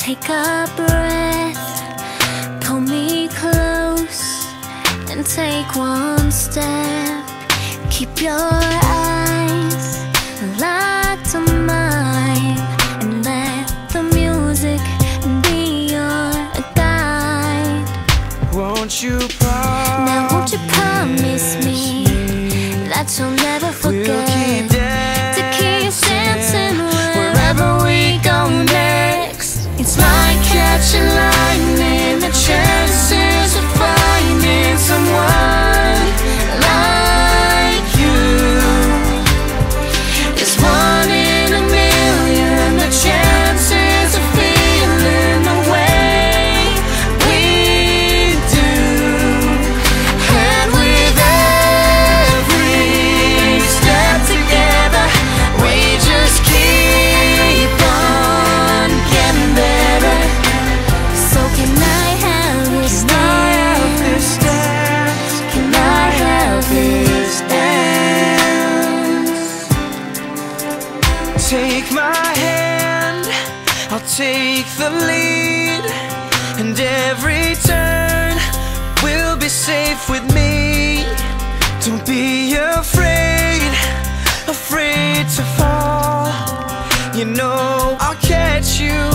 Take a breath, pull me close, and take one step. Keep your eyes locked on mine, and let the music be your guide. Won't you promise? Now won't you promise me that you'll never forget to keep dancing wherever we go next? It's like catching lightning, the chances of finding someone like you is 1 in a million. The chances of feeling the way we do, and with every step together, we just keep on getting better. So can I have this dance? Can I have this dance? Take my hand, I'll take the lead, and every turn will be safe with me. Don't be afraid, afraid to fall. You know I'll catch you